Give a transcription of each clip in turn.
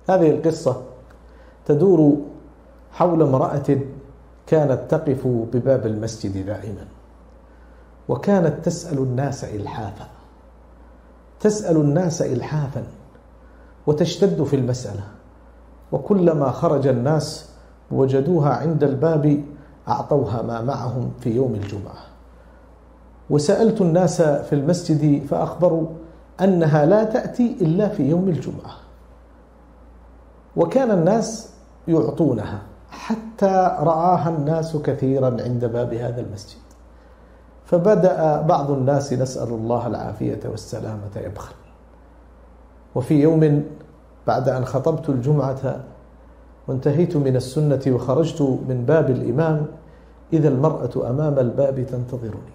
هذه القصة تدور حول امرأة كانت تقف بباب المسجد دائما، وكانت تسأل الناس إلحافا وتشتد في المسألة، وكلما خرج الناس وجدوها عند الباب أعطوها ما معهم في يوم الجمعة. وسألت الناس في المسجد فأخبروا أنها لا تأتي إلا في يوم الجمعة، وكان الناس يعطونها حتى رآها الناس كثيرا عند باب هذا المسجد. فبدأ بعض الناس نسأل الله العافية والسلامة يبخل. وفي يوم بعد أن خطبت الجمعة وانتهيت من السنة وخرجت من باب الإمام، إذا المرأة أمام الباب تنتظرني،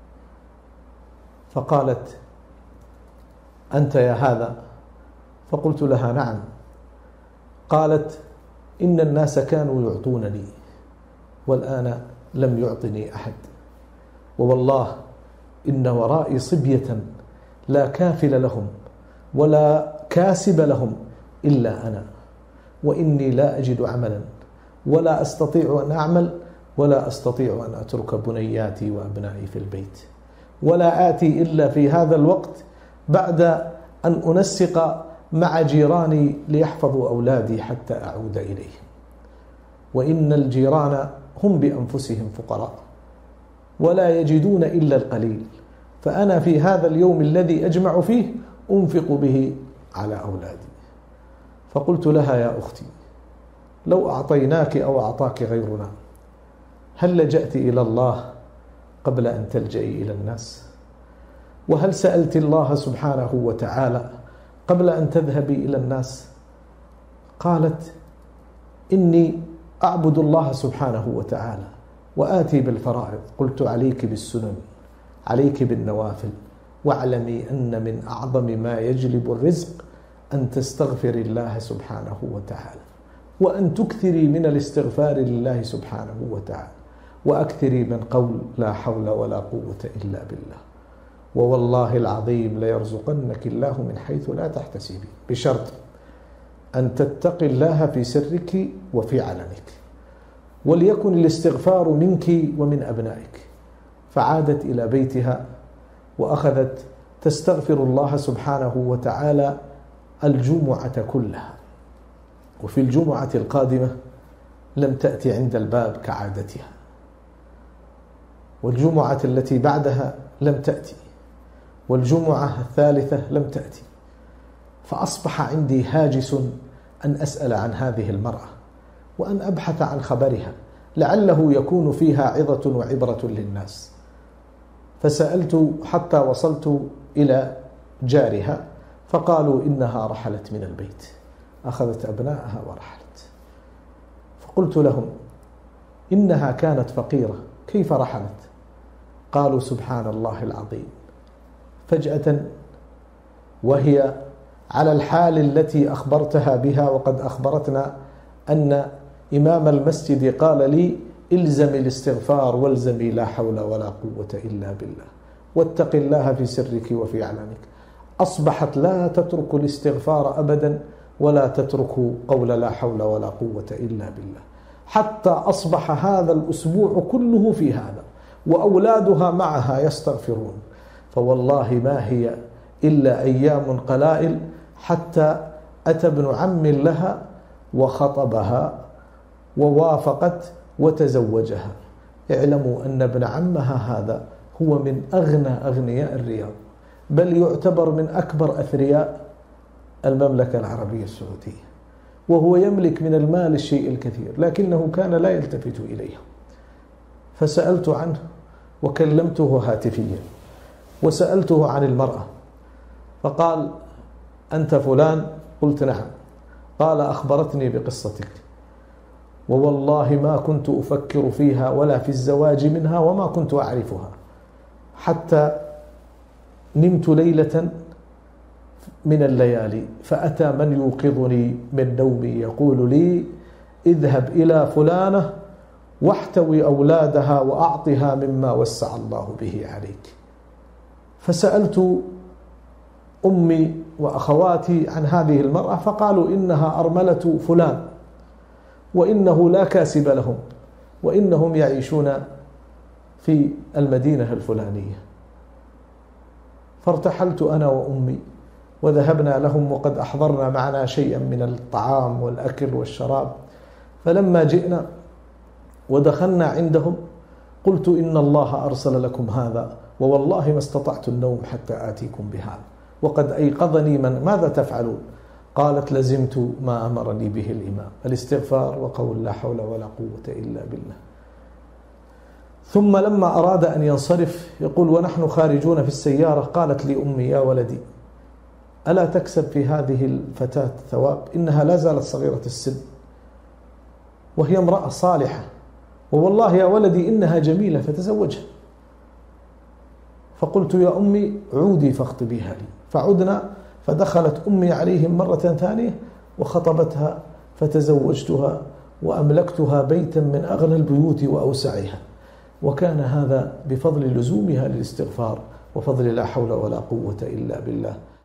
فقالت: أنت يا هذا؟ فقلت لها: نعم. قالت: إن الناس كانوا يعطونني والآن لم يعطني أحد، ووالله إن ورائي صبية لا كافل لهم ولا كاسب لهم إلا أنا، وإني لا أجد عملا ولا أستطيع أن أعمل ولا أستطيع أن أترك بنياتي وأبنائي في البيت، ولا آتي إلا في هذا الوقت بعد أن أنسق مع جيراني ليحفظوا أولادي حتى أعود إليهم، وإن الجيران هم بأنفسهم فقراء ولا يجدون إلا القليل، فأنا في هذا اليوم الذي أجمع فيه أنفق به على أولادي. فقلت لها: يا أختي، لو أعطيناك أو أعطاك غيرنا هل لجأت إلى الله قبل أن تلجئي إلى الناس؟ وهل سألت الله سبحانه وتعالى قبل أن تذهبي إلى الناس؟ قالت: إني أعبد الله سبحانه وتعالى وآتي بالفرائض. قلت: عليك بالسنن، عليك بالنوافل، واعلمي أن من أعظم ما يجلب الرزق أن تستغفري الله سبحانه وتعالى، وأن تكثري من الاستغفار لله سبحانه وتعالى، وأكثري من قول لا حول ولا قوة إلا بالله، ووالله العظيم ليرزقنك الله من حيث لا تحتسبين، بشرط أن تتقي الله في سرك وفي علنك، وليكن الاستغفار منك ومن أبنائك. فعادت إلى بيتها وأخذت تستغفر الله سبحانه وتعالى الجمعة كلها، وفي الجمعة القادمة لم تأتي عند الباب كعادتها، والجمعة التي بعدها لم تأتي، والجمعة الثالثة لم تأتي. فأصبح عندي هاجس أن أسأل عن هذه المرأة وأن أبحث عن خبرها لعله يكون فيها عظة وعبرة للناس. فسألت حتى وصلت إلى جارها فقالوا إنها رحلت من البيت، أخذت أبنائها ورحلت. فقلت لهم: إنها كانت فقيرة، كيف رحلت؟ قالوا: سبحان الله العظيم، فجأة وهي على الحال التي أخبرتها بها، وقد أخبرتنا أن إمام المسجد قال لي: إلزم الاستغفار والزمي لا حول ولا قوة إلا بالله، واتق الله في سرك وفي علانك. أصبحت لا تترك الاستغفار أبدا ولا تترك قول لا حول ولا قوة إلا بالله، حتى أصبح هذا الأسبوع كله في هذا، وأولادها معها يستغفرون. فوالله ما هي إلا أيام قلائل حتى أتى ابن عم لها وخطبها ووافقت وتزوجها. اعلموا أن ابن عمها هذا هو من أغنى أغنياء الرياض، بل يعتبر من أكبر أثرياء المملكة العربية السعودية، وهو يملك من المال الشيء الكثير، لكنه كان لا يلتفت إليها. فسألت عنه وكلمته هاتفيا وسألته عن المرأة، فقال: أنت فلان؟ قلت: نعم. قال: أخبرتني بقصتك، ووالله ما كنت أفكر فيها ولا في الزواج منها، وما كنت أعرفها، حتى نمت ليلة من الليالي فأتى من يوقظني من نومي يقول لي: اذهب إلى فلانة واحتوي أولادها وأعطها مما وسع الله به عليك. فسألت أمي وأخواتي عن هذه المرأة فقالوا إنها أرملة فلان، وإنه لا كاسب لهم، وإنهم يعيشون في المدينة الفلانية. فارتحلت أنا وأمي وذهبنا لهم، وقد أحضرنا معنا شيئا من الطعام والأكل والشراب. فلما جئنا ودخلنا عندهم قلت إن الله أرسل لكم هذا، ووالله ما استطعت النوم حتى آتيكم بهذا، وقد أيقظني من ماذا تفعلون؟ قالت لزمت ما أمرني به الإمام، الاستغفار وقول لا حول ولا قوة إلا بالله. ثم لما أراد أن ينصرف يقول ونحن خارجون في السيارة قالت لي أمي يا ولدي ألا تكسب في هذه الفتاة ثواب؟ إنها لا زالت صغيرة السن وهي امرأة صالحة، ووالله يا ولدي إنها جميلة فتزوجها. فقلت يا أمي عودي فاخطبيها لي. فعدنا فدخلت أمي عليهم مرة ثانية وخطبتها فتزوجتها وأملكتها بيتا من أغنى البيوت وأوسعها. وكان هذا بفضل لزومها للاستغفار وفضل لا حول ولا قوة إلا بالله.